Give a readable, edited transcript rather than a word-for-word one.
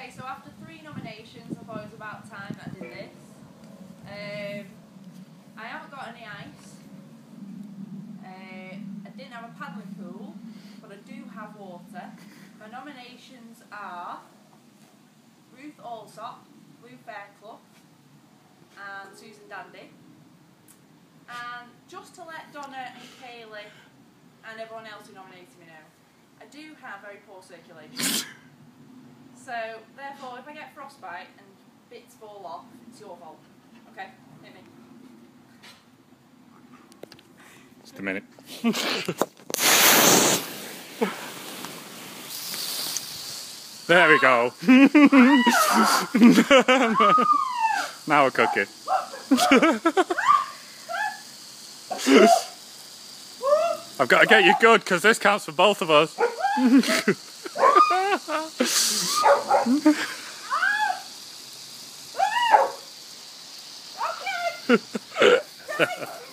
Okay, so after 3 nominations, I thought it was about time that I did this. I haven't got any ice. I didn't have a paddling pool, but I do have water. My nominations are Ruth Allsop, Blue Fairclough, and Susan Dandy. And just to let Donna and Kaylee and everyone else who nominated me know, I do have very poor circulation. So, therefore, if I get frostbite and bits fall off, it's your fault. Okay, hit me. Just a minute. There we go. Now we're cooking. I've got to get you good because this counts for both of us. Okay.